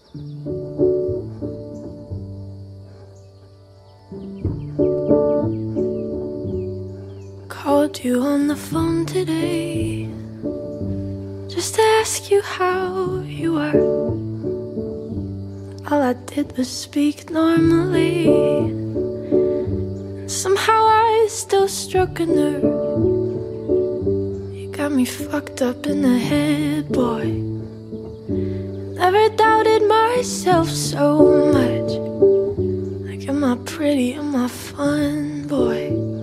Called you on the phone today just to ask you how you were. All I did was speak normally, and somehow I still struck a nerve. You got me fucked up in the head, boy. Never doubted myself so much. Like, am I pretty, am I fun, boy?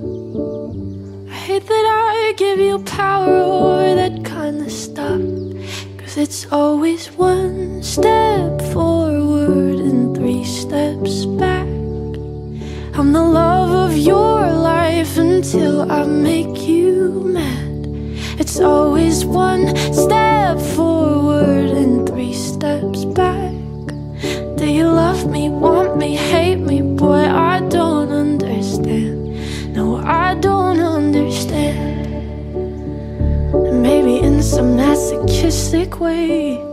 I hate that I give you power over that kind of stuff, 'cause it's always one step forward and 3 steps back. I'm the love of your life until I make you mad. It's always one step forward and 3 steps back. Do you love me, want me, hate me? Boy, I don't understand. No, I don't understand. And maybe in some masochistic way,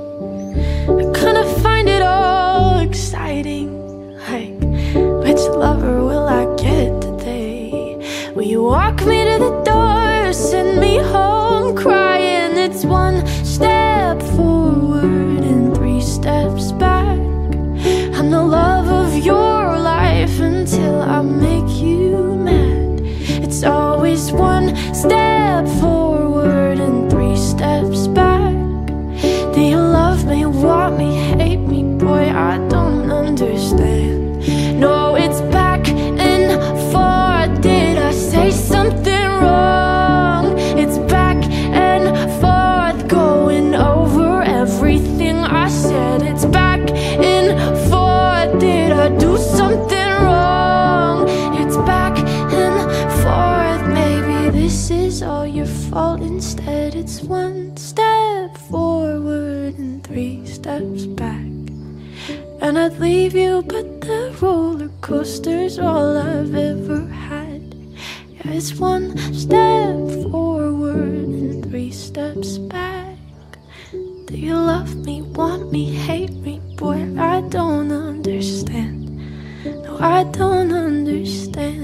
I kinda find it all exciting. Like, which lover will I get today? Will you walk me to the door, send me home crying? It's one step forward and 3 steps back. I'm the love of your life until I make you mad. It's always one step forward and 3 steps back. Do you love me, want me, hate me? Boy, I don't understand. No, it's back and forth. Did I say something wrong? It's back and forth, going over everything I said. It's back and forth. Did I do something wrong? It's back and forth. Maybe this is all your fault. Instead, it's one step forward and 3 steps back. And I'd leave you, but the roller coaster's all I've ever had. Yeah, it's one step forward and 3 steps back. Do you love me, want me, hate me? Boy, I don't understand. No, I don't understand.